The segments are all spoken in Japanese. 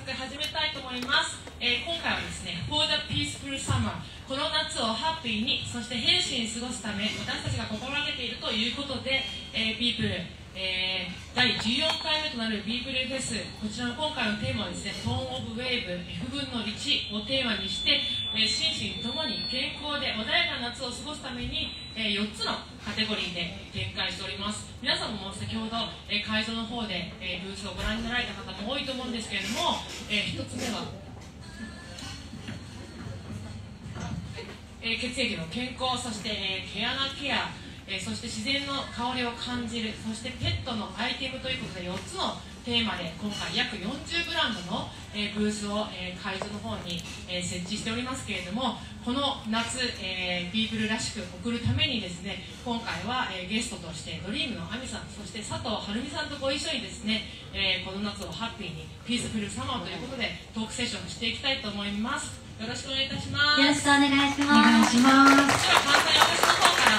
始めたいと思います。今回はですね、For the Peaceful Summer、この夏をハッピーに、そしてヘルシーに過ごすため、私たちが心がけているということで、ピープル、第14回目となるビープルフェス、こちらの今回のテーマはですね、トーンオブウェーブ F 分の1をテーマにして、心身ともに健康で穏やかな夏を過ごすために、4つのカテゴリーで展開しております。皆さんも先ほど、会場の方で、ブースをご覧になられた方も多いと思うんですけれども、1つ目は、血液の健康、そして、毛穴ケア、そして自然の香りを感じる、そしてペットのアイテムということで4つのテーマで今回約40ブランドの、ブースを、会場の方に、設置しておりますけれども、この夏、ピープルらしく送るためにですね、今回は、ゲストとしてドリームのあみさん、そして佐藤晴美さんとご一緒にですね、この夏をハッピーにピースフルサマーということでトークセッションしていきたいと思います。よろしくお願いいたします。 よろしくお願いします。では簡単に私の方から、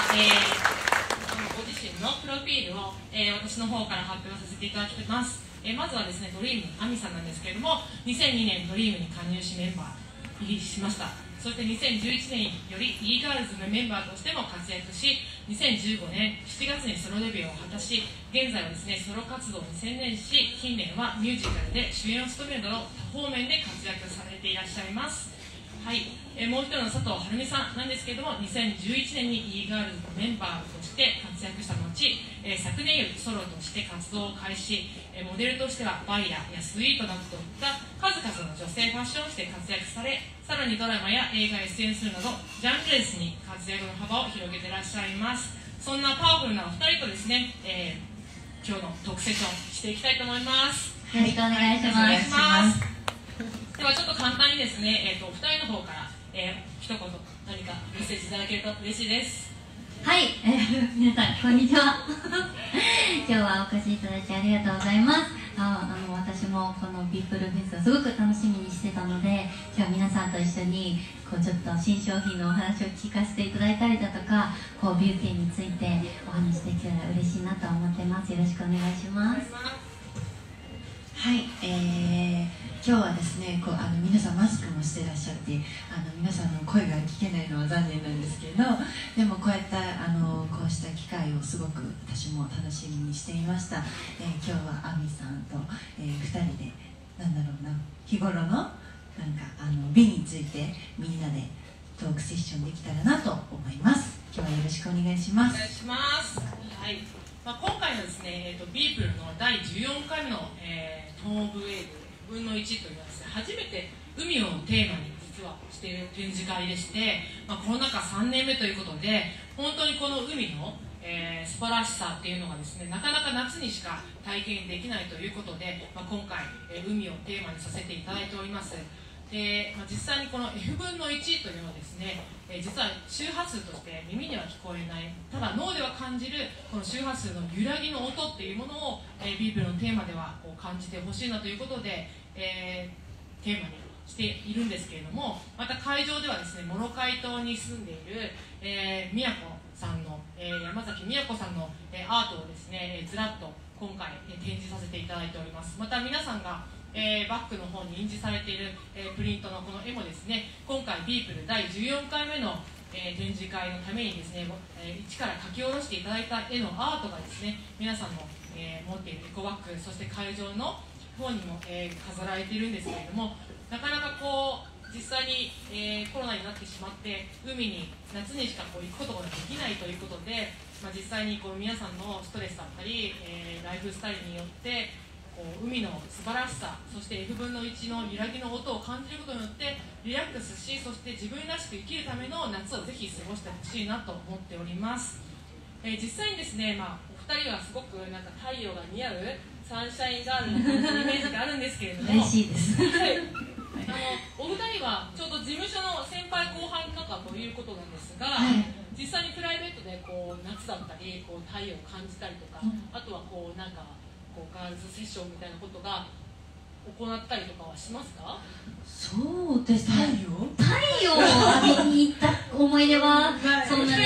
ご自身のプロフィールを、私の方から発表させていただきます。まずはですね、ドリームあみさんなんですけれども、2002年ドリームに加入しメンバー入りしました。そして2011年より e ガールズのメンバーとしても活躍し、2015年7月にソロデビューを果たし、現在はですね、ソロ活動に専念し、近年はミュージカルで主演を務めるなど多方面で活躍されていらっしゃいます。はい、もう一人の佐藤晴美さんなんですけれども、2011年に e ガールズのメンバーとして活躍した後、昨年よりソロとして活動を開始、モデルとしてはバイラやスイートなどといった数々の女性ファッション誌で活躍され、さらにドラマや映画へ出演するなどジャンルレスに活躍の幅を広げていらっしゃいます。そんなパワフルなお二人とですね、今日のトークセッションしていきたいと思います。 よろしくお願いします。 ではちょっと簡単にですね、お二人の方から、一言何かメッセージいただけると嬉しいです。 はい、皆さんこんにちは。今日はお越しいただきありがとうございます。私もこのビープルフェスをすごく楽しみにしてたので、今日は皆さんと一緒にこうちょっと新商品のお話を聞かせていただいたりだとか、こうビューティーについてお話できたら嬉しいなと思ってます。よろしくお願いします。 はい、今日はですね、皆さんマスクもしてらっしゃって、皆さんの声が聞けないのは残念なんですけど、でもこうやったこうした機会をすごく私も楽しみにしていました。今日はあみさんと、2人で日頃の美についてみんなでトークセッションできたらなと思います。今日はよろしくお願いします。 お願いします。はい。今回のですね、ビープルの第14回目の、トーンオブウェーブ分の1というのはですね、初めて海をテーマに実はしている展示会でして、コロナ禍3年目ということで、本当にこの海の、素晴らしさっていうのがですね、なかなか夏にしか体験できないということで、今回、海をテーマにさせていただいております。で、実際にこの F 分の1というのはですね、実は周波数として耳には聞こえない、ただ脳では感じるこの周波数の揺らぎの音っていうものを、ビープルのテーマではこう感じてほしいなということで、テーマにしているんですけれども、また会場ではですね、モロカイ島に住んでいる、宮子さんの、山崎宮子さんの、アートをですね、ずらっと今回、展示させていただいております。また皆さんがバックの方に印字されている、プリントのこの絵もですね、今回ビープル第14回目の、展示会のためにですね、一から書き下ろしていただいた絵のアートがですね、皆さんの、持っているエコバッグ、そして会場の方にも、飾られているんですけれども、なかなかこう実際に、コロナになってしまって海に夏にしかこう行くことができないということで、実際にこう皆さんのストレスだったり、ライフスタイルによってこう海の素晴らしさ、そして F 分の1の揺らぎの音を感じることによってリラックスし、そして自分らしく生きるための夏をぜひ過ごしてほしいなと思っております。実際にですね、お二人はすごく太陽が似合うサンシャインガールの感じのイメージがあるんですけれども嬉しいです。 お二人はちょうど事務所の先輩後輩の中ということなんですが、実際にプライベートでこう夏だったりこう太陽を感じたりとか、あとはこうガールズセッションみたいなことが行ったりとかはしますか？ そうですね。 太陽を浴びに行った思い出はそんなに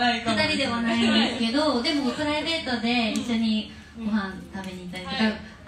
2人ではないんですけど、でもプライベートで一緒にご飯食べに行ったりとか、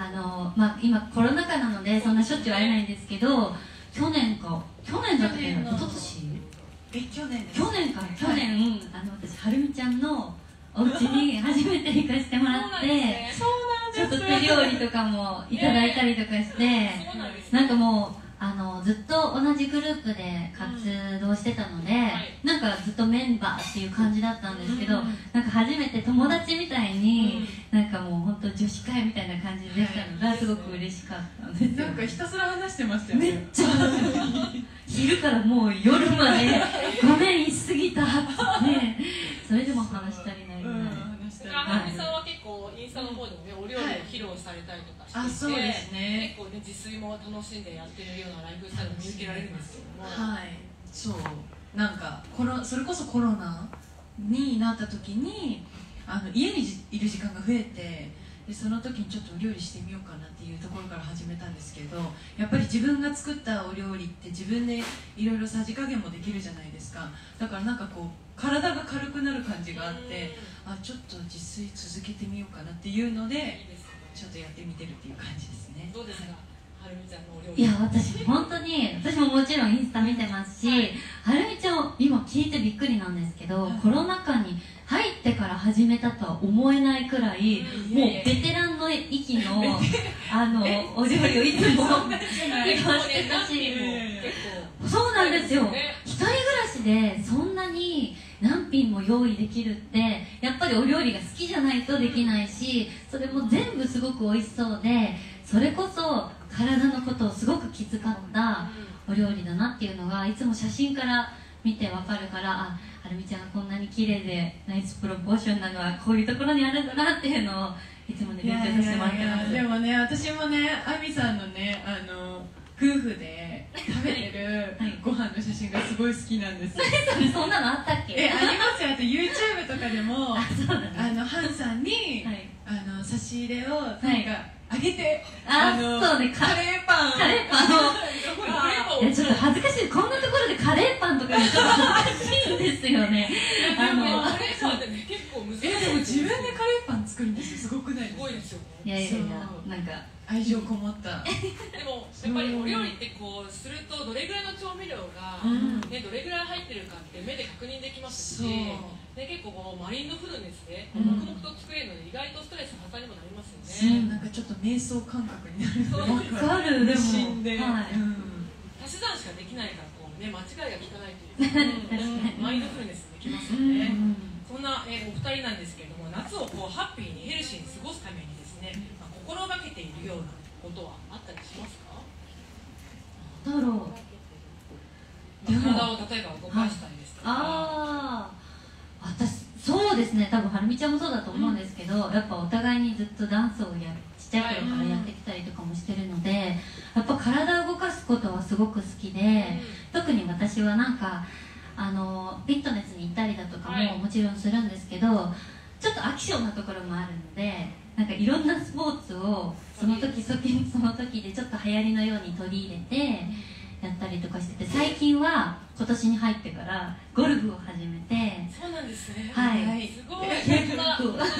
今コロナ禍なのでそんなしょっちゅう会えないんですけど、去年だったっけな、一昨年去年です。 去年、私はるみちゃんのお家に初めて行かせてもらってちょっと手料理とかもいただいたりとかして、なんかもうずっと同じグループで活動してたので、なんかずっとメンバーっていう感じだったんですけど、なんか初めて友達みたいに、なんかもう本当女子会みたいな感じでできたのがすごく嬉しかったんですよ。 なんかひたすら話してましたよね。 めっちゃ話してました昼からもう夜までごめん言い過ぎたってね、それでも話したりないぐらい。 はるみさんは結構インスタの方でもね、お料理を披露されたりとかしていて、結構ね、自炊も楽しんでやってるようなライフスタイルも見受けられるんですけども、 そうなんかそれこそコロナになった時に家にいる時間が増えて、でその時にちょっとお料理してみようかなっていうところから始めたんですけど、やっぱり自分が作ったお料理って自分でいろいろさじ加減もできるじゃないですか。だからなんかこう体が軽くなる感じがあって、ちょっと自炊続けてみようかなっていうので、ちょっとやってみてるっていう感じですね。 どうですか、はるみちゃんのお料理。 いや、私本当に、私ももちろんインスタ見てますし、はるみちゃんを今聞いてびっくりなんですけど、コロナ禍に入ってから始めたとは思えないくらい、もうベテランの域のお料理をいつも言わせてたし、そうなんですよ。一人暮らしでそんなに何品も用意できるってやっぱりお料理が好きじゃないとできないし、それも全部すごく美味しそうで、それこそ体のことをすごく気遣ったお料理だなっていうのがいつも写真から見てわかるから、はるみちゃんがこんなに綺麗でナイスプロポーションなのはこういうところにあるんだなっていうのをいつもね勉強させてもらってます。 でもね、私もね、あみさんのね夫婦で食べてるご飯の写真がすごい好きなんですよ。 そんなのあったっけ？ ありますよ。あと YouTube とかでもハンさんに、 はい、 差し入れをなんかあげて、 そうね、 カレーパンいやちょっと恥ずかしい、こんなところでカレーパンとか言うと恥ずかしいんですよね。 カレーパンってね、結構難しい。 でも自分でカレーパン作るんですよ。すごくないですか？ すごいですよね。 いやいやいや、なんか愛情こもったでもやっぱりお料理ってこうするとどれぐらいの調味料が、ね、どれぐらい入ってるかって目で確認できますし、で結構こうマリンドフルネスで黙々と作れるので意外とストレス発散にもなりますよね。 なんかちょっと瞑想感覚になる。 わかる。でも足し算しかできないからこう、ね、間違いが効かないというか、マインドフルネスできますよね。そんな、お二人なんですけれども、夏をこうハッピーにヘルシーに過ごすためにですね、心がけているようなことはあったりしますか？ だろう。 体を例えば動かしたりですとか。 私そうですね、多分はるみちゃんもそうだと思うんですけど、やっぱお互いにずっとダンスをちっちゃい頃からやってきたりとかもしてるので、やっぱ体を動かすことはすごく好きで、特に私はなんかフィットネスに行ったりだとかももちろんするんですけど、ちょっと飽き性なところもあるので、なんかいろんなスポーツをその時その時でちょっと流行りのように取り入れてやったりとかしてて、最近は今年に入ってからゴルフを始めて。 そうなんですね。 はい、 すごい。 そうなんです。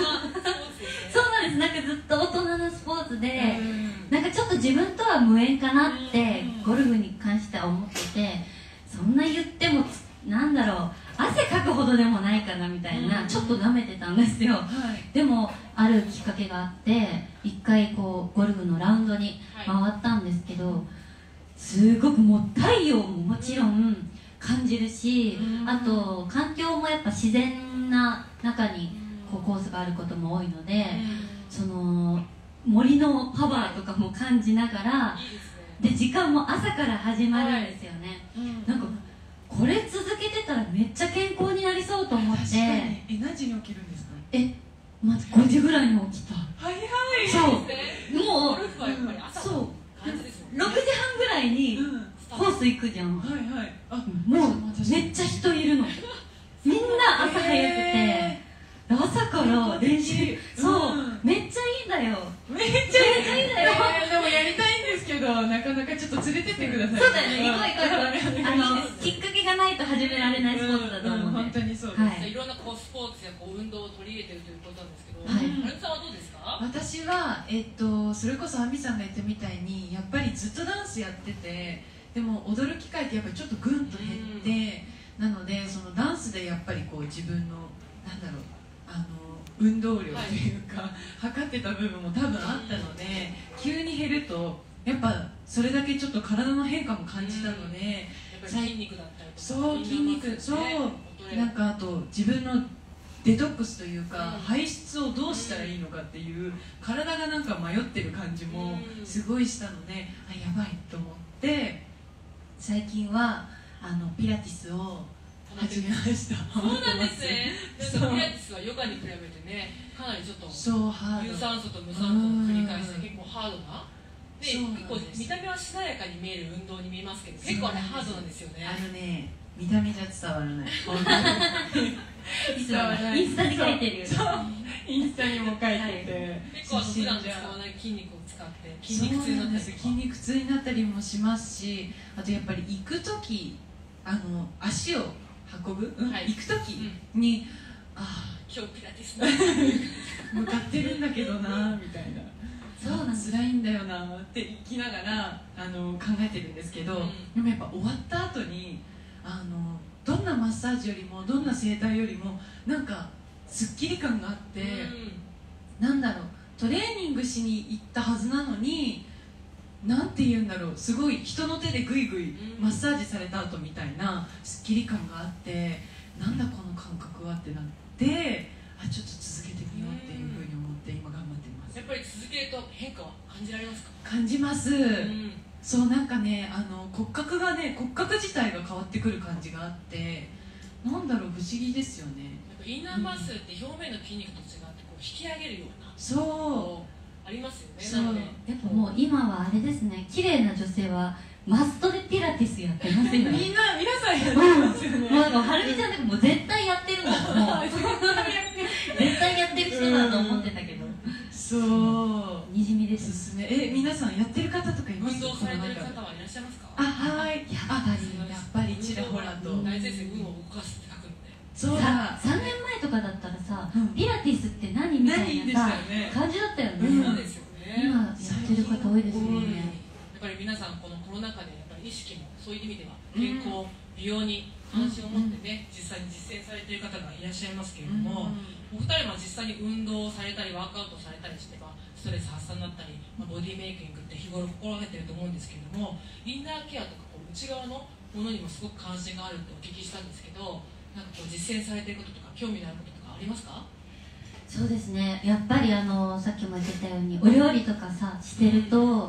なんかずっと大人のスポーツで、なんかちょっと自分とは無縁かなってゴルフに関しては思ってて、そんな言ってもなんだろう、汗かくほどでもないかなみたいな、ちょっと舐めてたんですよ。でもあるきっかけがあって一回こうゴルフのラウンドに回ったんですけど、すごくもう太陽ももちろん感じるし、あと環境もやっぱ自然な中にこうコースがあることも多いので、その森のパワーとかも感じながら、で時間も朝から始まるんですよね。なんかこれ続けてたらめっちゃ健康になりそうと思って。 何時に起きるんですか？ まず5時ぐらいに起きた。 早い。 そうもうそう6時半ぐらいにコース行くじゃん。もうめっちゃ人いるの。みんな朝早くて朝から練習。そうめっちゃいいんだよ。 めっちゃいいんだよ。でもやりたいんですけどど、なかなかちょっと連れてってください。 そうだよね、行こう行こう。きっかけがないと始められないスポーツだと思うんで。 本当にそうです。 はいいろんなスポーツや運動を取り入れてるということなんですけど、 はいはるみさんはどうですか？ 私は、それこそ亜美さんが言ったみたいにやっぱりずっとダンスやってて、でも踊る機会ってやっぱりちょっとぐんと減って、なのでそのダンスでやっぱり自分のなんだろう運動量というか、測ってた部分も多分あったので、急に減るとやっぱそれだけちょっと体の変化も感じたので、 やっぱり筋肉だったりとか、 そう筋肉、そうなんかあと自分のデトックスというか、排出をどうしたらいいのかっていう体がなんか迷ってる感じもすごいしたので、あ、やばいと思って最近はピラティスを始めました。 そうなんですね。ピラティスはヨガに比べてね、かなりちょっと有酸素と無酸素を繰り返して結構ハードなで、結構見た目はしなやかに見える運動に見えますけど、結構あれハードなんですよね。 見た目じゃ伝わらない。 インスタに書いてるよね。 インスタにも書いてて、 結構普段使わない筋肉を使って筋肉痛になったりとか、 筋肉痛になったりもしますし、あとやっぱり行く時足を運ぶ、行く時に、 今日ピラティス向かってるんだけどなみたいな、 そうなんです。 辛いんだよなって行きながら考えてるんですけど、でもやっぱ終わった後にどんなマッサージよりもどんな整体よりもなんかすっきり感があって、なんだろう、トレーニングしに行ったはずなのに、なんて言うんだろう、すごい人の手でグイグイマッサージされた後みたいなすっきり感があって、なんだこの感覚はってなって、ちょっと続けてみようっていうふうに思って今頑張ってます。 やっぱり続けると変化は感じられますか？ 感じます。そう、なんかね、骨格自体が変わってくる感じがあって、なんだろう、不思議ですよね。 やっぱインナーマッスルって表面の筋肉と違って引き上げるような、 そうありますよね。 そう、やっぱもう今はあれですね、綺麗な女性はマストでピラティスやってますよね。 皆さんやってますよね。 もうはるみちゃんとかもう絶対やってるもん。もう絶対やってる人だと思ってたけど。 そう。 にじみです。 おすすめ。皆さんやってる方とかいます？ 運動されてる方はいらっしゃいますか？ はい。やっぱりちらほらと。 大先生、運を動かすって書くので。 そうだ。 3年前とかだったらさ、ピラティスって何みたいなさ感じだったよね。 そうですよね。 今やってる方多いですよね。 やっぱり皆さんこのコロナ禍でやっぱり意識もそういう意味では健康、美容に関心を持ってね、実際に実践されている方がいらっしゃいますけれども、お二人は実際に運動をされたりワークアウトされたりしてストレス発散だったり、ボディメイキングって日頃心がけてると思うんですけれども、インナーケアとか内側のものにもすごく関心があるってお聞きしたんですけど、なんか実践されていることとか興味のあることとかありますか？ そうですね、やっぱりさっきも言ってたようにお料理とかさしてると、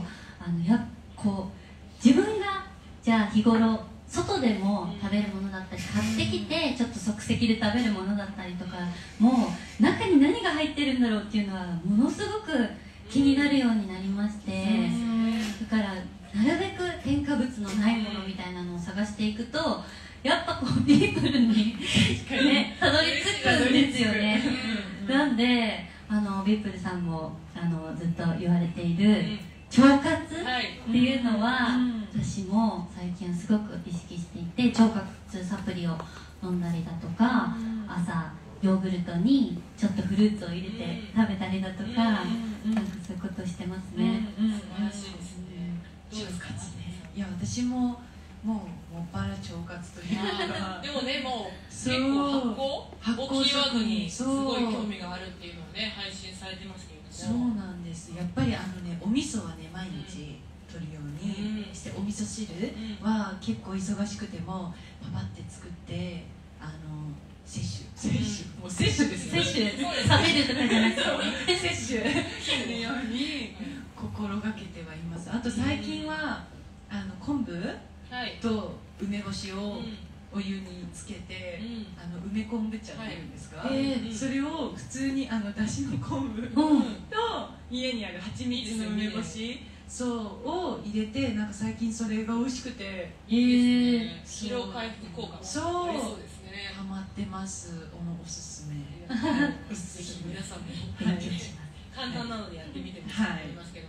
自分がじゃあ日頃外でも食べるものだったり買ってきてちょっと即席で食べるものだったりとかもう中に何が入ってるんだろうっていうのはものすごく気になるようになりまして、だからなるべく添加物のないものみたいなのを探していくとやっぱビープルにねたどり着くんですよね。なんでビープルさんもずっと言われている腸活っていうのは、私も最近すごく意識していて、腸活サプリを飲んだりだとか、朝ヨーグルトにちょっとフルーツを入れて食べたりだとか、なんかそういうことをしてますね。 素晴らしいですね。 腸活ね。いや、私ももっぱら腸活というかでもね、もう結構発酵をキーワードにすごい興味があるっていうのをね配信されてますけれども、 そうなんです。やっぱりお味噌はね毎日取るようにして、お味噌汁は結構忙しくてもパパって作って摂取もう摂取ですね。 摂取食べるとかじゃなくて摂取するように心がけてはいます。あと最近は昆布と梅干しをお湯につけて、梅昆布茶っていうんですか、それを普通にだしの昆布と家にある蜂蜜の梅干しを入れて、なんか最近それが美味しくていいですね。疲労回復効果もありそうですね。 ハマってます。おすすめ。 ぜひ皆さんも簡単なのでやってみてほしいと思いますけど、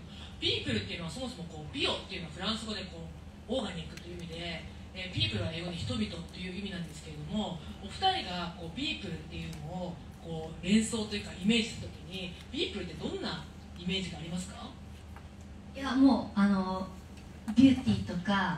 ビープルっていうのはそもそもこうビオっていうのはフランス語でこうオーガニックという意味で、ピープルは英語で人々という意味なんですけれども、お二人がこうビープルっていうのをこう連想というかイメージするときに、ビープルってどんなイメージがありますか？ いやもうビューティーとか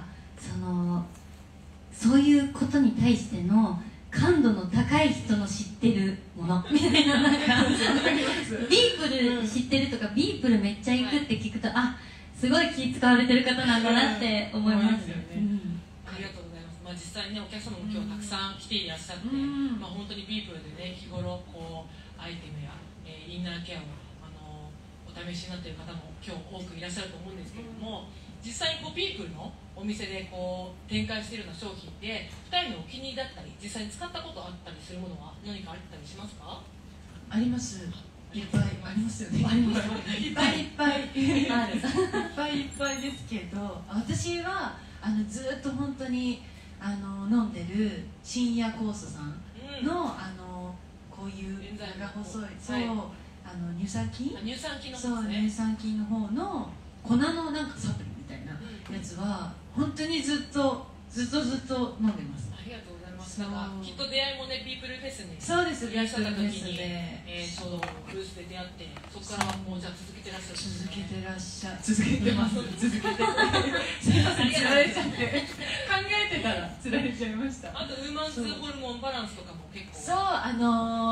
そういうことに対しての感度の高い人の知ってるものみたいな、なんかビープル知ってるとか、ビープルめっちゃ行くって聞くと、あ、すごい気使われてる方なんだなって思います。 ありがとうございます。実際にね、お客様も今日たくさん来ていらっしゃって、本当にビープルでね、日頃こうアイテムや、インナーケアをお試しになっている方も今日多くいらっしゃると思うんですけれども、実際にこうビープルのお店でこう展開しているような商品で2人のお気に入りだったり実際に使ったことあったりするものは何かあったりしますか？ あります。いっぱいありますよね。いっぱいいっぱいいっぱいいっぱいですけど、私はずっと本当に飲んでる深夜酵素さんの、こういうが細い、そう、乳酸菌の乳酸菌の方の粉のなんかサプリみたいなやつは本当にずっと飲んでます。 ありがとうございます。なんかきっと出会いもね、ビープルフェスにそうですいらっしゃった時に、ちょうどブースで出会って、そこからもうじゃあ続けてらっしゃる、 続けてます。続けてすいません、つられちゃって考えてたらつられちゃいました。 あとウーマンズホルモンバランスとかも結構、 そう、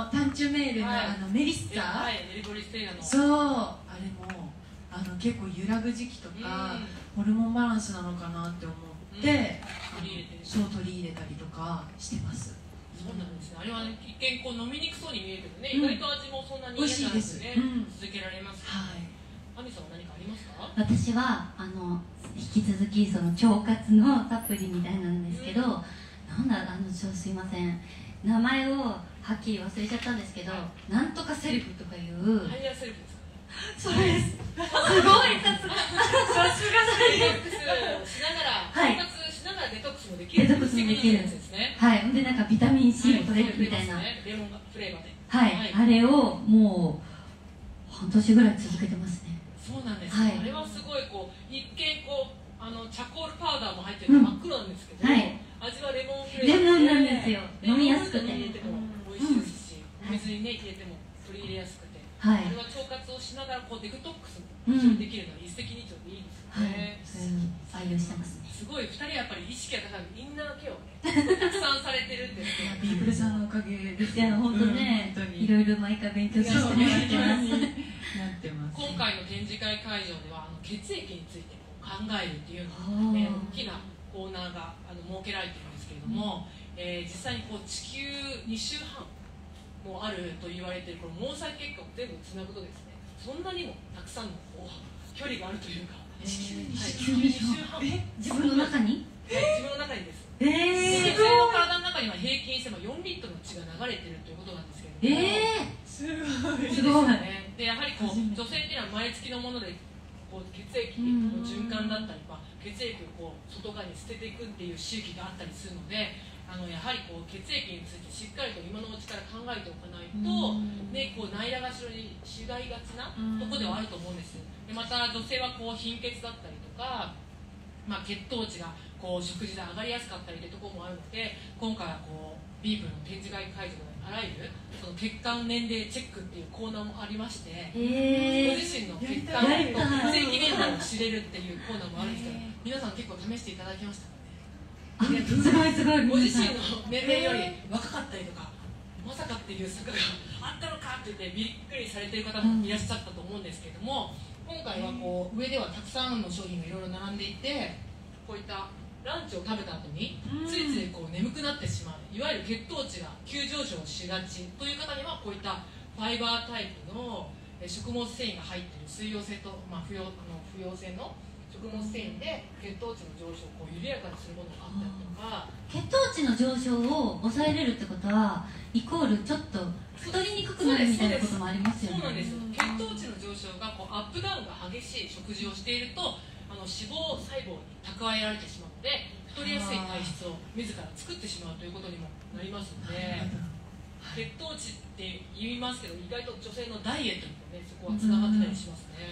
タンチュメールの、メリッサ、 メリボリステイラの、 そうあれも結構揺らぐ時期とか、ホルモンバランスなのかなって思って、取り入れたりとかしてます。 そうなんですね。あれは一見こう飲みにくそうに見えるけどね、意外と味もそんなに嫌じゃなくてね、続けられます。はい。アミさんは何かありますか？ 私は引き続きその腸活のサプリみたいなんですけど、なんだすいません、名前をはっきり忘れちゃったんですけど、なんとかセルフとかいうハイヤーセルフですか？ そうです。すごい、さすがデトックスしながら、生活しながらデトックスもできる。 デトックスもできるんですね。はい。でなんかビタミン C も取れるみたいな。 レモンフレーバーで。 はい。あれをもう半年ぐらい続けてますね。 そうなんです。あれはすごいこう一見こうチャコールパウダーも入ってる真っ黒なんですけど、味はレモンフレーバー。 レモンなんですよ。飲みやすくて。 入れても美味しいですし、お水にね入れても取り入れやすくて。 はい、 あれは腸活をしながらこうデトックスもできるのは一石二鳥でいいですよね。 採用してますね。 すごい2人やっぱり意識が高い、インナーケアをねたくさんされてるんですよ。 ビープルさんのおかげですね。 本当ね、いろいろ毎回勉強させてもらってます。 今回の展示会会場では血液について考えるっていうの大きなコーナーが設けられてるんですけれども、実際にこう地球2周半もあると言われているこの毛細血管を全部つなぐとですね、そんなにもたくさんの距離があるというか、 地球2周半、自分の中に？ 自分の中にです。女性の体の中には平均しても4リットルの血が流れているということなんですけれども、すごいね。でやはりこう女性っていうのは毎月のものでこう血液の循環だったり、血液をこう外側に捨てていくっていう周期があったりするので、やはりこう血液についてしっかりと今のうちから考えておかないと、ね、こう内裸がしがいがちなとこではあると思うんです。でまた女性はこう貧血だったりとか、血糖値がこう食事で上がりやすかったりというところもあるので、今回はこうビープルの展示会会場であらゆるその血管年齢チェックっていうコーナーもありまして、ご自身の血管と血液年齢を知れるっていうコーナーもあるんですけど、皆さん結構試していただきましたかね。 すごいすごい。 ご自身の年齢より若かったりとか、まさかっていう坂があったのかって言ってびっくりされている方もいらっしゃったと思うんですけれども、今回はこう上ではたくさんの商品がいろいろ並んでいて、こういったランチを食べた後についついこう眠くなってしまう、いわゆる血糖値が急上昇しがちという方にはこういったファイバータイプの食物繊維が入っている水溶性と、不溶性の食物繊維で血糖値の上昇をこう緩やかにするものがあったりとか、 血糖値の上昇を抑えれるってことはイコールちょっと太りにくくなるみたいなこともありますよね。 そうなんですよ。血糖値の上昇がこうアップダウンが激しい食事をしていると脂肪細胞に蓄えられてしまうので、太りやすい体質を自ら作ってしまうということにもなりますので、血糖値って言いますけど意外と女性のダイエットにもねそこはつながってたりしますね。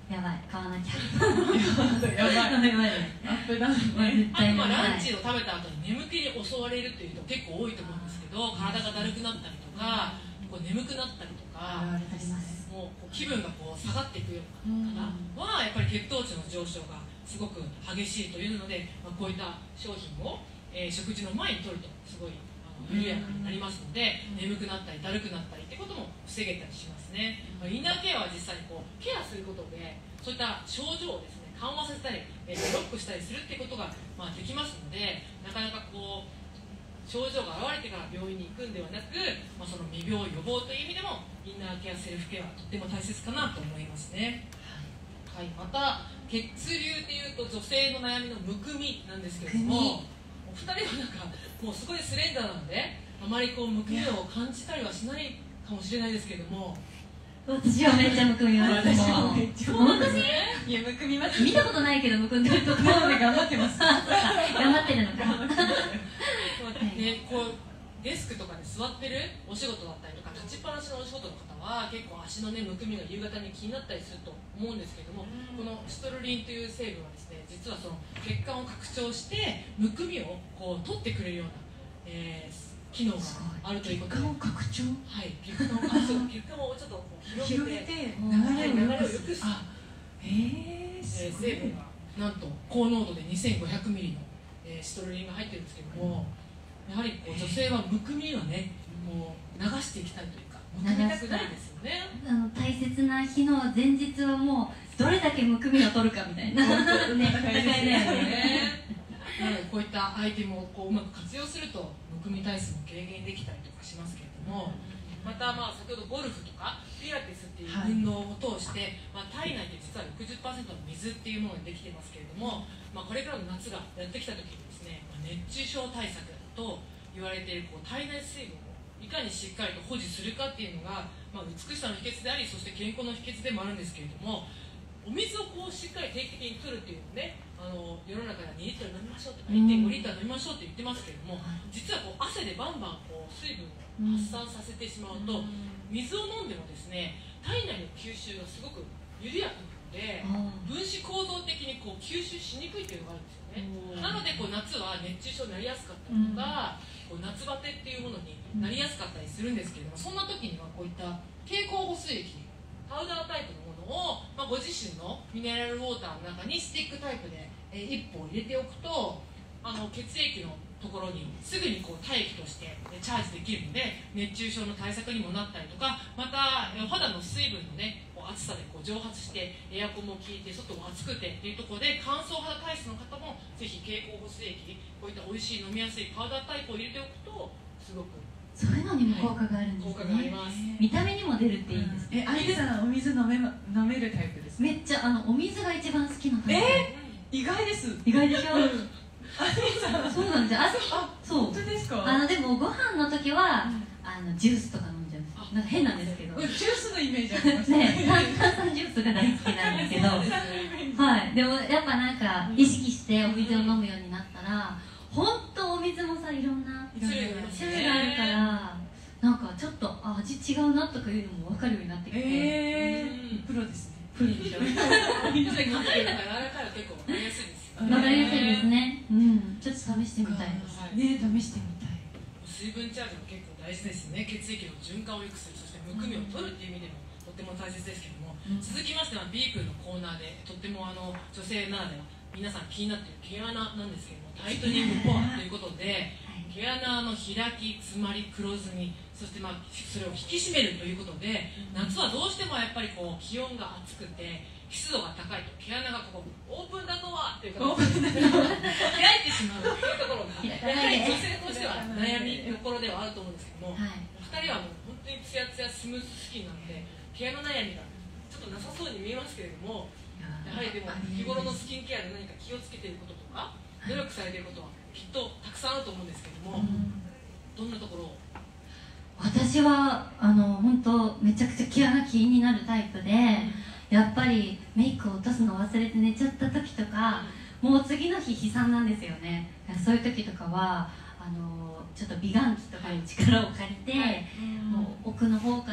やばい、買わなきゃ。 やばいやばい。 アップダウンね。 あとランチを食べた後に眠気に襲われるっていう人結構多いと思うんですけど、体がだるくなったりとか、こう眠くなったりとか、 あります。 もう気分がこう下がっていくような方はやっぱり血糖値の上昇がすごく激しいというので、こういった商品を、食事の前に摂るとすごい緩やかになりますので、眠くなったりだるくなったりってことも防げたりしますね。インナーケアは実際にこうケアすることでそういった症状をですね緩和させたり、ブロックしたりするってことが、できますので、なかなかこう症状が現れてから病院に行くんではなく、その未病予防という意味でもインナーケアセルフケアはとっても大切かなと思いますね。はい、また血流っていうと女性の悩みのむくみなんですけれども、お二人はなんかもうすごいスレンダーなのであまりこうむくみを感じたりはしないかもしれないですけれども、 私はめっちゃむくみます。 私もめっちゃ本当にいや、むくみます。 見たことないけどむくんでるところで頑張ってます。頑張ってるのか。 ね、こうデスクとかで座ってるお仕事だったりとか立ちっぱなしのお仕事の方は結構足のねむくみが夕方に気になったりすると思うんですけれども、このシトルリンという成分はですね、実はその血管を拡張してむくみをこう取ってくれるような、機能があるということで、 血管を拡張、 はい、血管をちょっとこう広げて流れを良くする。 成分がなんと高濃度で2500ミリの、シトルリンが入ってるんですけども、やはりこう女性はむくみをねもう流していきたいというか、むくみたくないですよね。 大切な日の前日はもうどれだけむくみを取るかみたいなね、戦いだよね。 こういったアイテムをこううまく活用するとむくみ体質も軽減できたりとかしますけれども、また先ほどゴルフとかピラティスっていう運動を通して、体内って実は 60% の水っていうものができてますけれども、これからの夏がやってきた時にですね、熱中症対策と言われているこう体内水分をいかにしっかりと保持するかっていうのが、美しさの秘訣であり、そして健康の秘訣でもあるんですけれども、お水をこうしっかり定期的に取るっていうのね、世の中では2リットル飲みましょうとか 1.5 リットル飲みましょうって言ってますけれども、実はこう汗でバンバンこう水分を発散させてしまうと、水を飲んでもですね体内の吸収がすごく緩やかなので、分子構造的にこう吸収しにくいっていうのがあるんですよね。なのでこう夏は熱中症になりやすかったりとか、こう夏バテっていうものになりやすかったりするんですけれども、そんな時にはこういった経口補水液パウダータイプのものを、ご自身のミネラルウォーターの中にスティックタイプで、1本入れておくと血液のところにすぐにこう体液としてチャージできるので熱中症の対策にもなったりとか、またお肌の水分のねこう暑さでこう蒸発してエアコンも効いて外も暑くてっていうところで乾燥肌体質の方もぜひ経口補水液こういった美味しい飲みやすいパウダータイプを入れておくとすごくそういうのにも効果があるんですね。 効果があります。 見た目にも出るっていいですね。 あゆさんお水飲めるタイプですね。 めっちゃお水が一番好きなタイプ。 意外です。 意外でしょ。 あゆさんそうなんですよ。そう。 本当ですか。 でもご飯の時はジュースとか飲んじゃうんです。なんか変なんですけど。 ジュースのイメージありますね。炭酸ジュースが大好きなんですけど。はい。でもやっぱなんか意識してお水を飲むようになったら。本当お水もさいろんな種類があるからなんかちょっと味違うなとかいうのも分かるようになってきて、 プロですね。 プロでしょ。 水で考えるから柔らかいは結構分かりやすいですよね。 分かりやすいですね。ちょっと試してみたいです。 ね、試してみたい。 水分チャージも結構大事ですね。血液の循環を良くする、そしてむくみを取るっていう意味でもとっても大切ですけども、続きましてはビープルのコーナーでとっても女性ならでは皆さん気になっている毛穴なんですけども、タイトニングコアということで毛穴の開き、詰まり、黒ずみ、そしてそれを引き締めるということで、夏はどうしてもやっぱりこう気温が暑くて湿度が高いと毛穴がこうオープンだとはっていうか開いてしまうというところがやはり女性としては悩みどころではあると思うんですけども、お二人はもう本当にツヤツヤスムーズスキンなので毛穴悩みがちょっとなさそうに見えますけれども、やはりでも日頃のスキンケアで何か気をつけていることとか努力されていることはきっとたくさんあると思うんですけども、どんなところを？ 私は本当めちゃくちゃ毛穴気になるタイプで、やっぱりメイクを落とすの忘れて寝ちゃった時とか、もう次の日悲惨なんですよね。そういう時とかはちょっと美顔器とかに力を借りて、もう奥の方から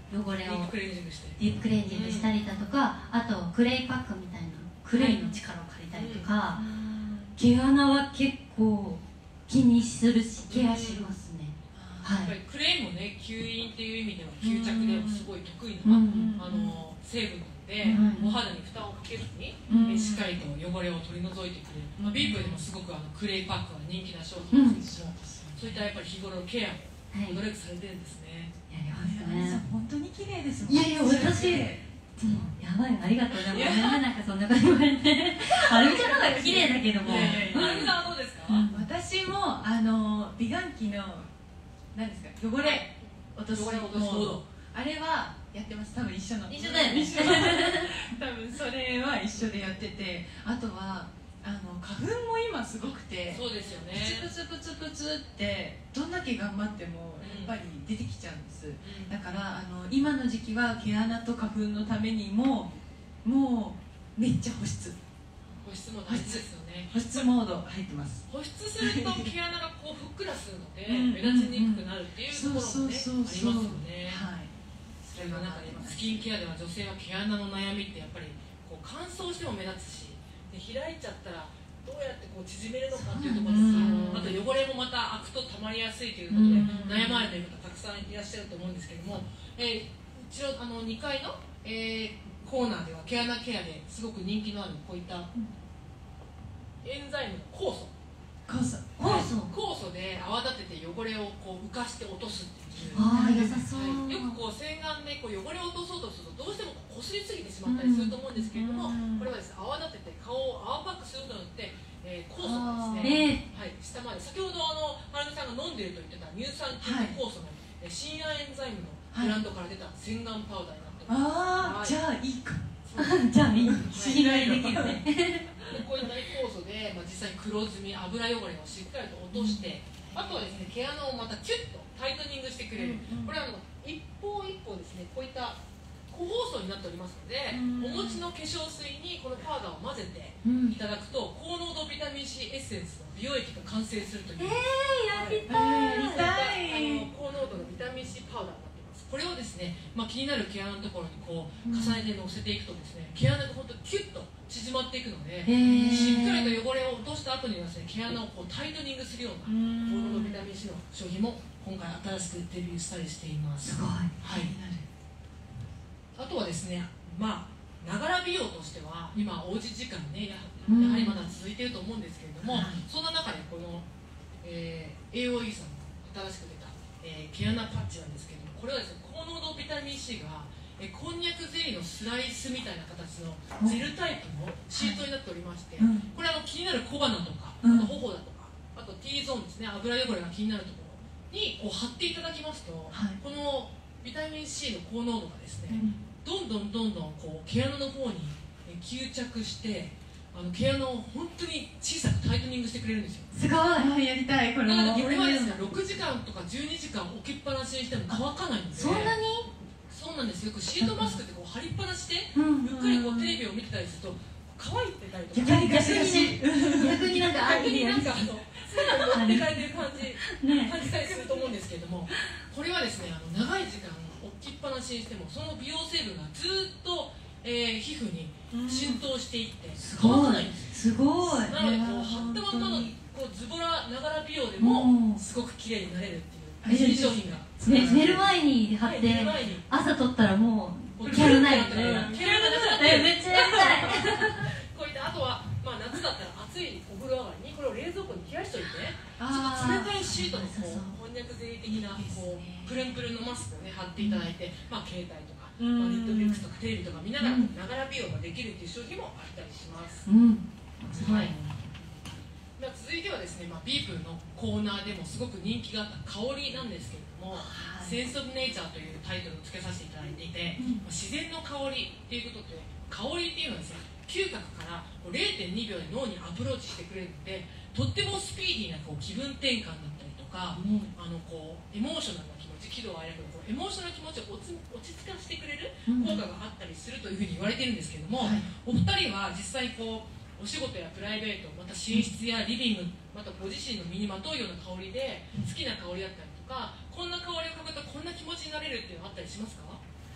汚れをディープクレンジングしてディープクレンジングしたりだとか、あとクレイパックみたいなクレイの力を借りたりとか、毛穴は結構気にするしケアしますね。 やっぱりクレイもね、吸引っていう意味では吸着ですごい得意な成分なので、お肌に負担をかけずにしっかりと汚れを取り除いてくれる、ビープでもすごくクレイパックは人気な商品ですけども、そういったやっぱり日頃のケアも努力されてるんですね。 やりますね。 本当に綺麗ですもん。 いやいや、私やばい、ありがとう。でもね、なんかそんなこと言われてあるみちゃんの方が綺麗だけども。 あるみさんはどうですか？ 私も美顔器の何ですか、汚れ落とすモード、あれはやってます。多分一緒だよね。多分それは一緒でやってて、あとは花粉も今すごくて、 そうですよね。 プツプツプツプツってどんだけ頑張ってもやっぱり出てきちゃうんです。だから今の時期は毛穴と花粉のためにももうめっちゃ保湿も大事ですよね。 保湿モード入ってます。 保湿すると毛穴がこうふっくらするので目立ちにくくなるっていうところもね、ありますよね。それがなんか今スキンケアでは女性は毛穴の悩みってやっぱりこう乾燥しても目立つし、で開いちゃったらどうやってこう縮めるのかっていうところですが、あと汚れもまた開くと溜まりやすいということで悩まれている方たくさんいらっしゃると思うんですけども、一応2階の、コーナーでは毛穴ケアですごく人気のあるこういったエンザイムの酵素で泡立てて汚れをこう浮かして落とすっていう、 良さそう。 よくこう洗顔でこう汚れを落とそうとするとどうしてもこすりすぎてしまったりすると思うんですけれども、これはですね、泡立てて顔を泡パックすることによって、酵素がですね、下まで先ほどはるみさんが飲んでいると言ってた乳酸菌の酵素のシンアエンザイムのブランドから出た洗顔パウダーになってます。 じゃあいいか。 じゃあいい。信頼できるね。 こういった酵素で、実際に黒ずみ、油汚れをしっかりと落として、あとはですね、毛穴をまたキュッとタイトニングしてくれる、これは一方一方ですね、こういった個包装になっておりますので、お持ちの化粧水にこのパウダーを混ぜていただくと、高濃度ビタミン C エッセンスの美容液が完成するという、 やりたい。 高濃度のビタミン C パウダーになっています。これをですね、気になる毛穴のところにこう重ねてのせていくとですね、毛穴が本当にキュッと縮まっていくので、しっかりと汚れを落とした後にはですね、毛穴をこうタイトニングするような高濃度ビタミン C の商品も今回新しくデビューしたりしています。 すごい。 あとはですね、ながら美容としては今おうち時間ね、やはりまだ続いていると思うんですけれども、そんな中でこの、AOE さんの新しく出た、毛穴パッチなんですけれども、これはですね、高濃度ビタミン C がこんにゃくゼリーのスライスみたいな形のジェルタイプのシートになっておりまして、これ気になる小鼻とか、あと頬だとか、あと T ゾーンですね、油汚れが気になるところにこう貼っていただきますと、このビタミン C の高濃度がですね、どんどんこう毛穴の方に吸着して毛穴を本当に小さくタイトニングしてくれるんですよ。 すごい。 やりたい。これはですね、6時間とか12時間置きっぱなしにしても乾かないんで。 そんなに？ そうなんです。よくシートマスクってこう貼りっぱなしでゆっくりこうテレビを見てたりすると乾いてたりとか、 逆になんか水分持ってかれてる感じたりすると思うんですけれども、これはですね、長い時間置きっぱなしにしてもその美容成分がずっと皮膚に浸透していって乾かないんですよ。 すごい。 なのでこう貼ったままのこうズボラながら美容でもすごく綺麗になれるっていう新商品が。 寝る前に貼って朝取ったらもう毛穴ないみたいな。 毛穴なくなってめっちゃやりたい。 こういったあとは夏だったら暑いお風呂上がりにこれを冷蔵庫に冷やしといて、ちょっと冷たいシートにこんにゃくゼリー的なこうプルンプルンのマスクをね貼っていただいて、携帯とかネットフリックスとかテレビとか見ながらながら美容ができるっていう商品もあったりします。続いてはですね、ビープルのコーナーでもすごく人気があった香りなんですけれども、センスオブネイチャーというタイトルを付けさせていただいていて、自然の香りっていうことで、香りっていうのはですね、嗅覚から0.2 秒で脳にアプローチしてくれるので、とってもスピーディーなこう気分転換だったりとか、こうエモーショナルな気持ち、喜怒哀楽のエモーショナルな気持ちを落ち着かせてくれる効果があったりするというふうに言われているんですけれども、お二人は実際こうお仕事やプライベート、また寝室やリビング、またご自身の身にまとうような香りで好きな香りだったりとか、こんな香りを嗅ぐとこんな気持ちになれるっていうのはあったりしますか？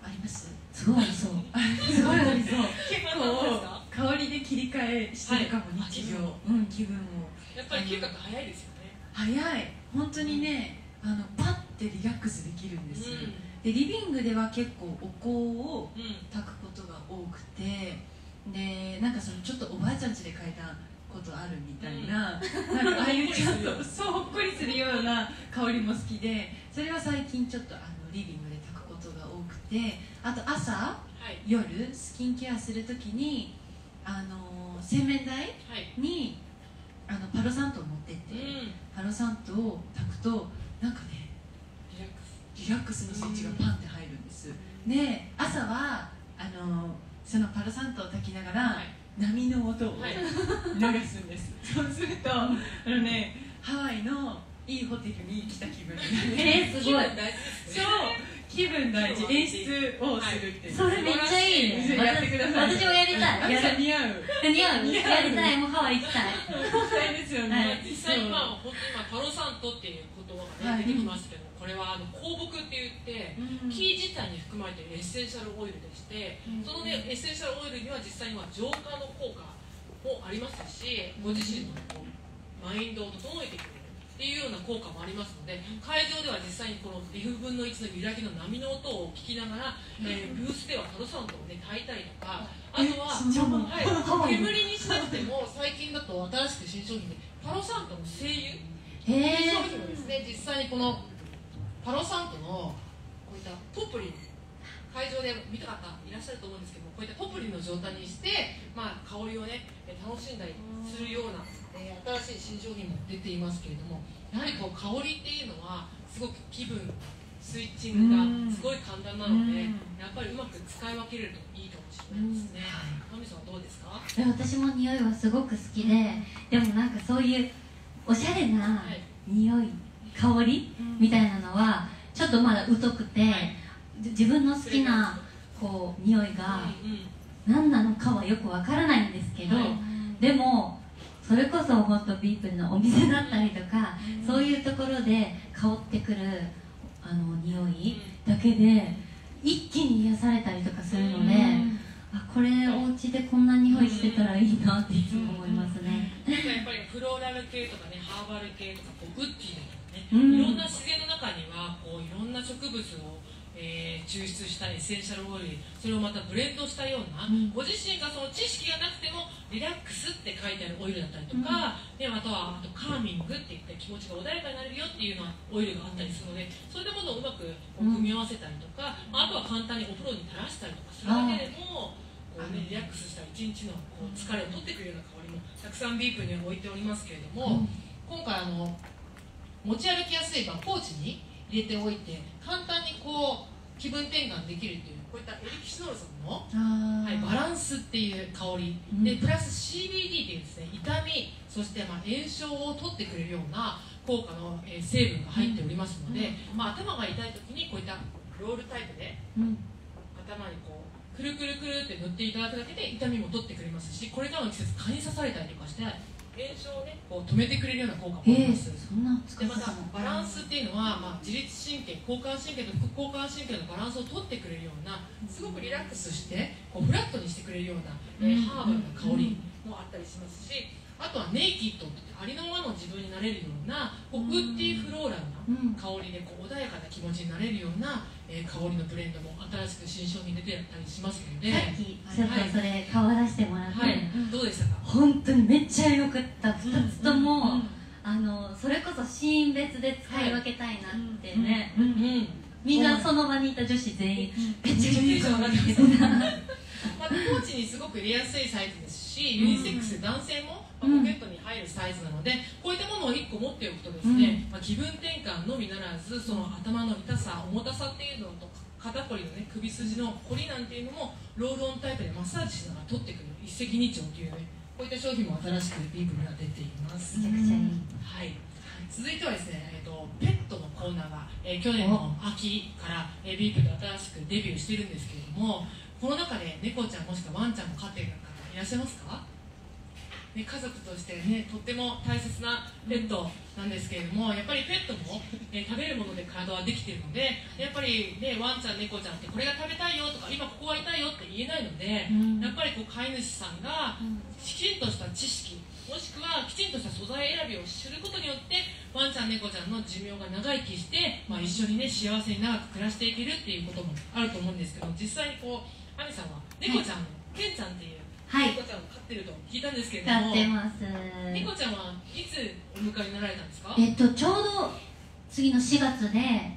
あります。 すごいありそう。すごいありそう。 結構香りで切り替えしてるかも、日常。気分を。 やっぱり嗅覚早いですよね。 早い。本当にね、パッてリラックスできるんです。でリビングでは結構お香を炊くことが多くて、でなんかそのちょっとおばあちゃん家で嗅いだことあるみたいな、なんかああいうちょっとそうほっこりするような香りも好きで、それは最近ちょっとリビングで炊くことが多くて、あと朝、夜スキンケアするときに洗面台に、パロサントを持ってって、パロサントを炊くとなんかねリラックスのスイッチがパンって入るんです。で朝はそのパロサントを炊きながら、波の音を流すんです。そうするとハワイのいいホテルに来た気分になる。 すごい。 そう気分大事、演出をするっていう。 それめっちゃいいね。 やってください。 私もやりたい。 似合う。 やりたい。もうハワイ行きたい。 行きたいですよね。 実際に本当にパロサントっていう言葉が出てきますけど、これは香木って言って木自体に含まれているエッセンシャルオイルでして、そのねエッセンシャルオイルには実際には浄化の効果もありますし、ご自身のマインドを整えてくれるっていうような効果もありますので、会場では実際にこの2分の1の揺らぎの波の音を聞きながら、ブースではパロサントをね炊いたりとか、あとは煙にしなくても最近だと新しく新商品でパロサントの精油っていう商品をですね、実際にこのパロサントのこういったポプリン、会場で見た方いらっしゃると思うんですけども、こういったポプリンの状態にして、香りをね楽しんだりするような、新しい新商品も出ていますけれども、やはりこう香りっていうのはすごく気分スイッチングがすごい簡単なので、やっぱりうまく使い分けれるといいかもしれないですね。マミさんはどうですか？ 私も匂いはすごく好きで、でもなんかそういうおしゃれな匂い、香りみたいなのはちょっとまだ疎くて、自分の好きなこう匂いが何なのかはよくわからないんですけど、でもそれこそ本当ビープルのお店だったりとか、そういうところで香ってくる匂いだけで一気に癒されたりとかするので、これお家でこんな匂いしてたらいいなっていつも思いますね。 やっぱりフローラル系とかね、ハーバル系とかウッディとかね、いろんな自然の中にはこういろんな植物を抽出したエッセンシャルオイル、それをまたブレンドしたような、ご自身がその知識がなくてもリラックスって書いてあるオイルだったりとか、あとはカーミングっていって気持ちが穏やかになれるよっていうようなオイルがあったりするので、そういったものをうまく組み合わせたりとか、あとは簡単にお風呂に垂らしたりとかするだけでもリラックスした一日の疲れを取ってくるような香りもたくさんビープには置いておりますけれども、今回持ち歩きやすいポーチに入れておいて簡単に気分転換できるという、こういったエリキシノールさんの、バランスっていう香り、でプラス CBD っていうですね、痛みそして炎症を取ってくれるような効果の成分が入っておりますので、頭が痛い時にこういったロールタイプで、頭にくるくるくるって塗っていただくだけで痛みも取ってくれますし、これからの季節蚊に刺されたりとかして炎症をね止めてくれるような効果もあります。 そんなでまたバランスっていうのは、自律神経、交感神経と副交感神経のバランスを取ってくれるような、すごくリラックスしてフラットにしてくれるような、ハーバルな香りもあったりしますし、あとはネイキッドってありのままの自分になれるようなウッディフローラルな香りで穏やかな気持ちになれるような、香りのブレンドも新しく新商品出てたりしますので、 さっきちょっとそれ顔出してもらって、 どうでしたか？ 本当にめっちゃ良かった。2つとも、それこそシーン別で使い分けたいなってね、みんなその場にいた女子全員めっちゃいい香りでた。 ポーチにすごく入れやすいサイズですし、ユニセックス男性もポケットに入るサイズなので、こういったものを1個持っておくとですね、気分転換のみならず、その頭の痛さ、重たさっていうのと肩こりのね、首筋のこりなんていうのもロールオンタイプでマッサージしながら取ってくる一石二鳥というね、こういった商品も新しくビープには出ています。 めちゃくちゃいい。 はい。続いてはですね、ペットのコーナーが、去年の秋から、ビープで新しくデビューしているんですけれども、この中で猫ちゃんもしくはワンちゃんも飼っている方いらっしゃいますか？ ね、家族としてねとっても大切なペットなんですけれども、やっぱりペットも、食べるもので体はできているので、やっぱりねワンちゃん猫ちゃんってこれが食べたいよとか今ここが痛いよって言えないので、やっぱりこう飼い主さんがきちんとした知識もしくはきちんとした素材選びをすることによってワンちゃん猫ちゃんの寿命が長生きして、一緒にね幸せに長く暮らしていけるっていうこともあると思うんですけど、実際にこうアミさんは猫ちゃんのケンちゃんっていう猫ちゃんを飼ってると聞いたんですけれども、 飼ってます。 猫ちゃんはいつお迎えになられたんですか？ ちょうど次の4月で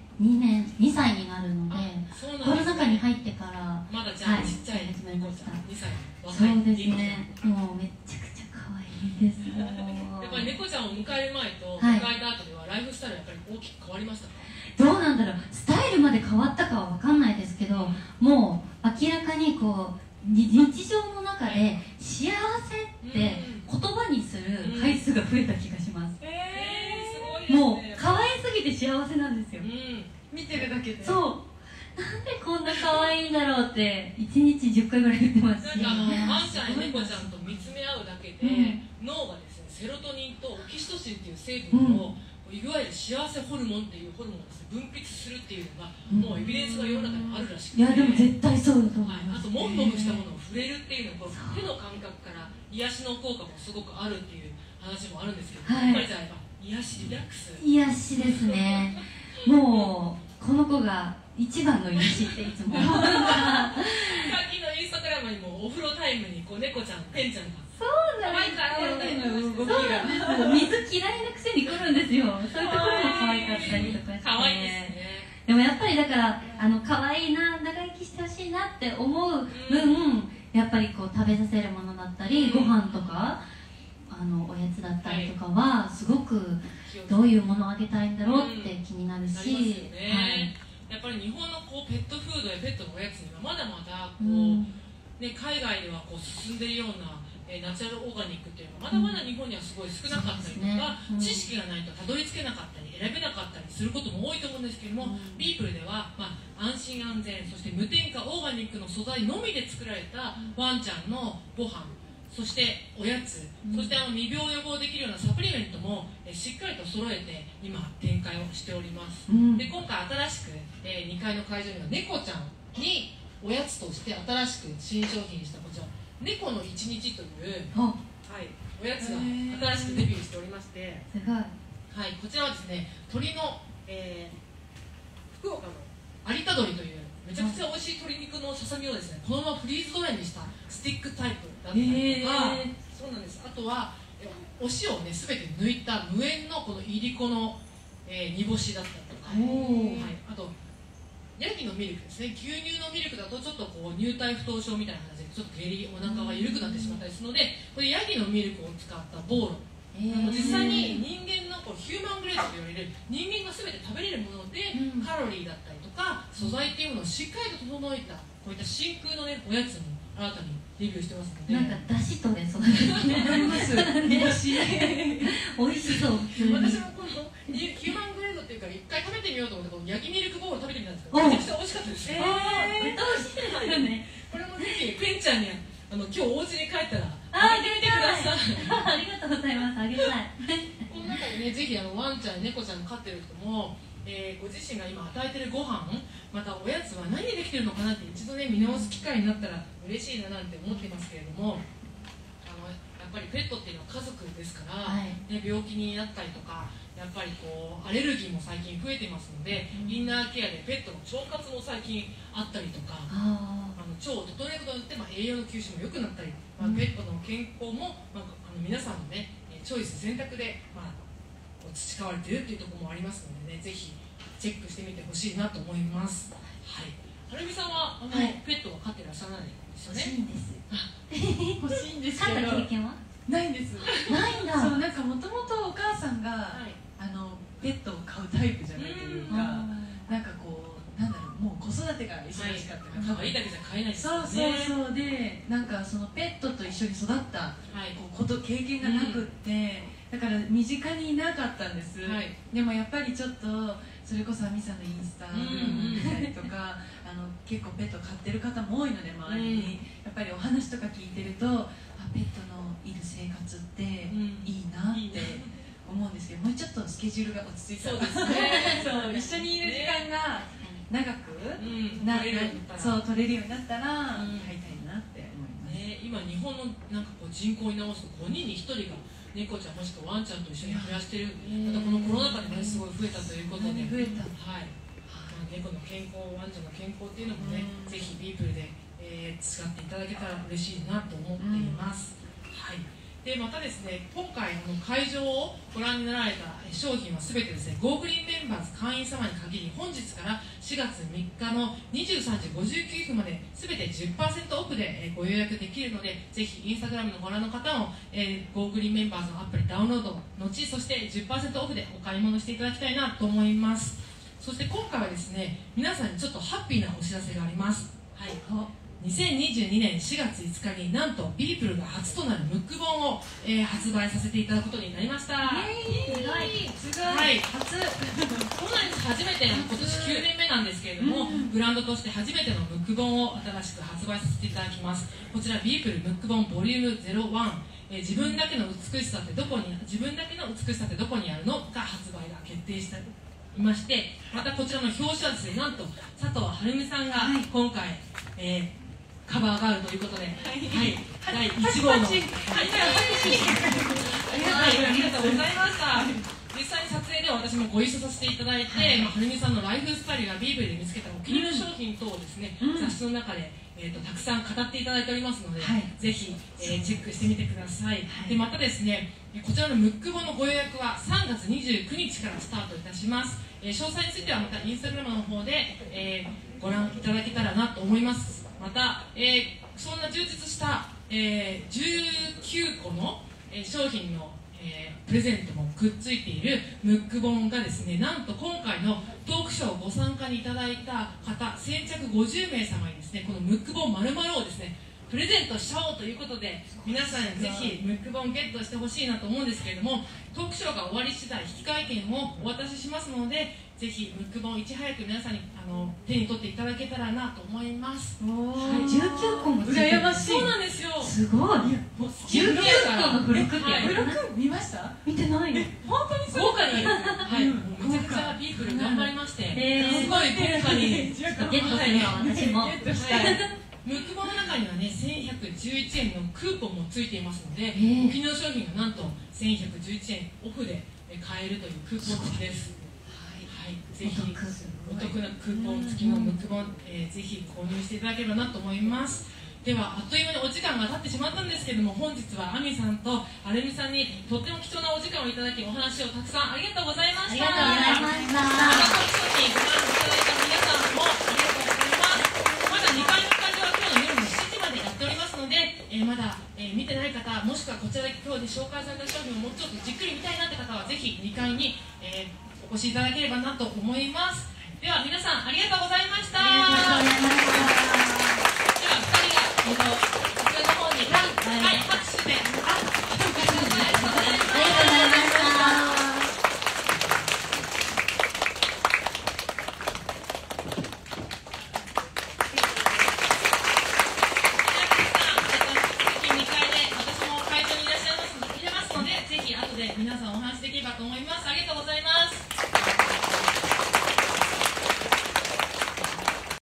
2歳になるので、コロナ禍に入ってからまだじゃあちっちゃい始めました。 2歳そうですね、もうめちゃくちゃ可愛いです。 やっぱり猫ちゃんを迎える前と迎えた後ではライフスタイルやっぱり大きく変わりましたか？ どうなんだろう、スタイルまで変わったかは分かんないですけど、もう明らかにこう日常の中で幸せって言葉にする回数が増えた気がします。 すごいですね。 もう可愛すぎて幸せなんですよ。 見てるだけで。 そう。なんでこんな可愛いんだろうって1日10回ぐらい言ってますし。 ワンちゃんや猫ちゃんと見つめ合うだけで、脳がですねセロトニンとオキシトシンっていう成分を、いわゆる幸せホルモンっていうホルモンをですね分泌するっていうのが、もうエビデンスが世の中にあるらしくて、 いやでも絶対そうだと思います。 あとモフモフしたものを触れるっていうのと、手の感覚から癒しの効果もすごくあるっていう話もあるんですけど、やっぱりじゃあ癒しリラックス癒しですね。もうこの子が一番の癒しっていつもさっきのインスタグラムにもお風呂タイムにこう猫ちゃんペンちゃんがそうなんですよ。水嫌いなくせに来るんですよ。そういうところも可愛かったりとかして。 可愛いですね。 でもやっぱりだから可愛いな、長生きしてほしいなって思う分、やっぱりこう食べさせるものだったり、ご飯とかおやつだったりとかはすごくどういうものをあげたいんだろうって気になるし、 やっぱり日本のこうペットフードやペットのおやつにはまだまだこう、海外ではこう進んでいるようなナチュラルオーガニックっていうのはまだまだ日本にはすごい少なかったりとか、知識がないとたどり着けなかったり選べなかったりすることも多いと思うんですけども、ビープルでは、安心安全そして無添加オーガニックの素材のみで作られたワンちゃんのご飯、そしておやつ、そして未病予防できるようなサプリメントもしっかりと揃えて今展開をしております、で今回新しく、2階の会場には猫ちゃんにおやつとして新しく新商品にしたこちら猫の一日という、おやつが新しくデビューしておりまして、 すごい、 こちらはですね鶏の、福岡の有田鶏というめちゃくちゃ美味しい鶏肉のささみをですねこのままフリーズドライにしたスティックタイプだったりとか、そうなんです。あとはお塩をね全て抜いた無塩のこのいりこの、煮干しだったりとか、あとヤギのミルクですね、牛乳のミルクだとちょっとこう乳体不凍症みたいな感じでちょっと下痢お腹が緩くなってしまったりするので、これヤギのミルクを使ったボーロ、実際に人間のこうヒューマングレードと言われる人間が全て食べれるもので、カロリーだったりとか素材っていうものをしっかりと整えたこういった真空の、おやつも新たにデビューしてますので、 なんかだしとねそうあります美味しそう私もこのヒューマングレードっていうから一回食べてみようと思ってこの焼きミルクボール食べてみたんですけど、めちゃくちゃ美味しかったです。 絶対美味しいですよね。 これもぜひペンちゃんに今日お家に帰ったらあげてみてください。 ありがとうございます。あげたい。 この中でね、ぜひワンちゃん猫ちゃん飼ってる人も、ご自身が今与えてるご飯またおやつは何でできてるのかなって一度ね見直す機会になったら嬉しいななんて思ってますけれども、やっぱりペットっていうのは家族ですから、病気になったりとかやっぱりこうアレルギーも最近増えてますので、インナーケアでペットの腸活も最近あったりとか、腸を整えることによって、栄養の吸収も良くなったり、ペットの健康も、皆さんのねチョイス選択で、培われているというところもありますのでね、ぜひチェックしてみてほしいなと思います。はるみさんはペットは飼ってらっしゃらないですよね。 欲しいんですけど飼った経験はないんです。 ないんだ。 そう、なんかもともとお母さんが、ペットを飼うタイプじゃないというか、なんかこうなんだろう、もう子育てが忙しかったから、 可愛いだけじゃ飼えないですよね。 そうで、なんかそのペットと一緒に育った経験がなくって、だから身近にいなかったんです、でもやっぱりちょっとそれこそアミさんのインスタグラム見たりとか結構ペット飼ってる方も多いので周りに、やっぱりお話とか聞いてるとペットのいる生活ってうんいいなっいいねて思うんですけど、もうちょっとスケジュールが落ち着いたら、 そうですねそう一緒にいる時間が長く、 取れるようになったらそう取れるようになったらうん飼いたいなって思います。 ね、今日本のなんかこう人口に直すと5人に1人が猫ちゃんもしくはワンちゃんと一緒に暮らしてる。またこのコロナ禍でねすごい増えたということで、 増えた。 はい、まあ、猫の健康、ワンちゃんの健康っていうのもね、ぜひビープルで、使っていただけたら嬉しいなと思っています。はい。でまたですね、今回会場をご覧になられた商品は全てですね、ゴーグリンメンバーズ会員様に限り本日から4月3日の23時59分まで全て 10% オフでご予約できるので、ぜひインスタグラムのご覧の方も、ゴーグリンメンバーズのアプリダウンロードのち、そして 10% オフでお買い物していただきたいなと思います。そして今回はですね、皆さんにちょっとハッピーなお知らせがあります。はい、2022年4月5日になんとビープルが初となるムック本を、発売させていただくことになりました。 すごい、 はい、初そうなんです。初めて今年9年目なんですけれども、ブランドとして初めてのムック本を新しく発売させていただきます。こちらビープルムック本ボリューム01、自分だけの美しさってどこにあるのが発売が決定していまして、またこちらの表紙はですね、なんと佐藤晴美さんが今回、カバーガールということで、はい、第1号の、ありがとうございました。実際に撮影では私もご一緒させていただいて、はるみさんのライフスタイルやビーブルで見つけたお気に入りの商品等をですね、雑誌の中で、たくさん語っていただいておりますので、ぜひ、チェックしてみてください。でまたですね、こちらのムック本のご予約は3月29日からスタートいたします。詳細についてはまたインスタグラムの方で、ご覧いただけたらなと思います。また、そんな充実した、19個の、商品のプレゼントもくっついているムック本がですね、なんと今回のトークショーご参加にいただいた方先着50名様にですね、このムック本丸々をですねプレゼントしちゃおうということで、皆さんにぜひムック本ゲットしてほしいなと思うんですけれども、トークショーが終わり次第引換券をお渡ししますので、ぜひムック本いち早く皆さんに手に取っていただけたらなと思います。 19個もついてる。 羨ましい。 そうなんですよ。 すごい。19個の付録って付録見ました？ 見てないの。 本当に豪華に、はい、めちゃくちゃビープル頑張りまして、すごい豪華にゲットするわ、私も。 ムック本の中にはね、1111円のクーポンもついていますので、お気に入りの商品がなんと1111円オフで買えるというクーポン付きです。はい、ぜひお得なクーポン付きのムック本、ぜひ購入していただければなと思います。ではあっという間にお時間が経ってしまったんですけれども、本日はあみさんとはるみさんにとっても貴重なお時間をいただき、お話をたくさんありがとうございました。 ありがとうございました。 またこの商品ご覧いただいた皆さんもありがとうございます。まだ2階の会場は今日の夜の7時までやっておりますので、まだ、見てない方、もしくはこちらで今日で紹介された商品をもうちょっとじっくり見たいなって方はぜひ2階に、お越しいただければなと思います。では皆さんありがとうございました。 ありがとうございました。